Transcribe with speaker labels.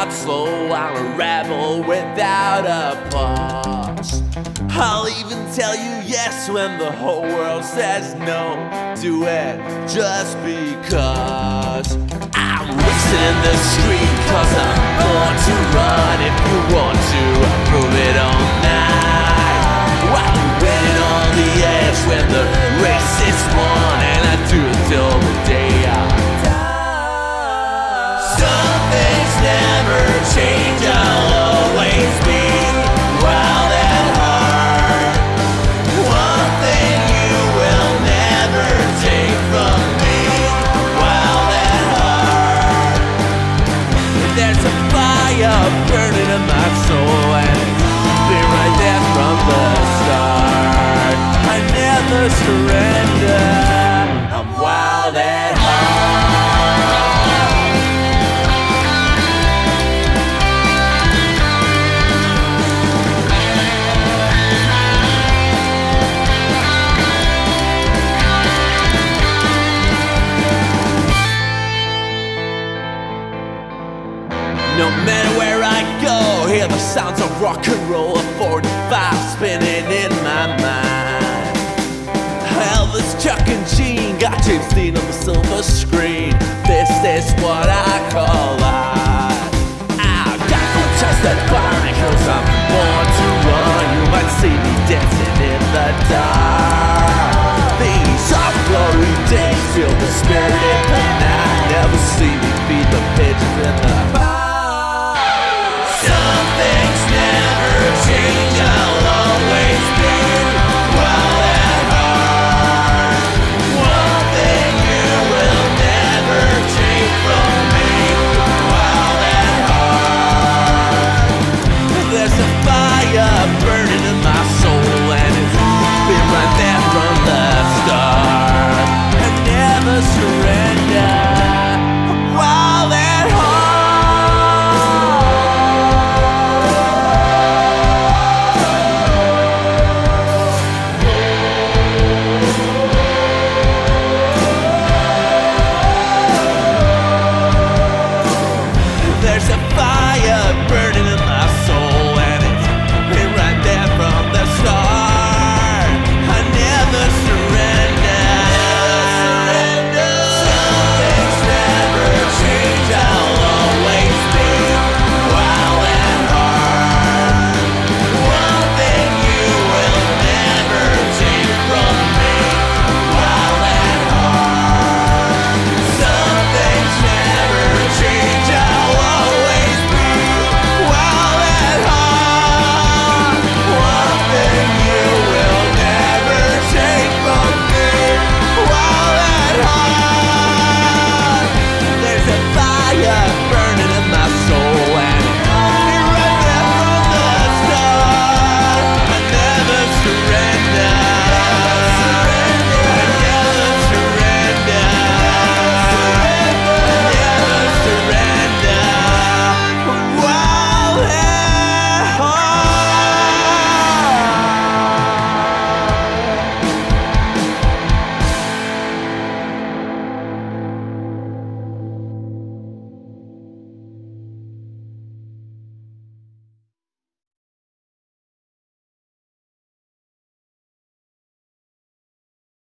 Speaker 1: not slow, I'm a rebel without a pause. I'll even tell you yes when the whole world says no to it, just because. I'm racing in the street cause I'm born to run. If you want to, prove it all night. While you're waiting on the edge when the race is won, and I do it till the day I die. Some things never change, I'll always be wild at heart. One thing you will never take from me, wild at heart. There's a fire burning in my soul, and it's been right there from the start. I never surrender, I'm wild at heart. No matter where I go, hear the sounds of rock and roll, a 45 spinning in my mind. Elvis, Chuck and Gene, got James Dean on the silver screen. This is what I call life. I've got no trust that fine, cause I'm born to run. You might see me dancing in the dark. These are glory days, feel the spirit in the night.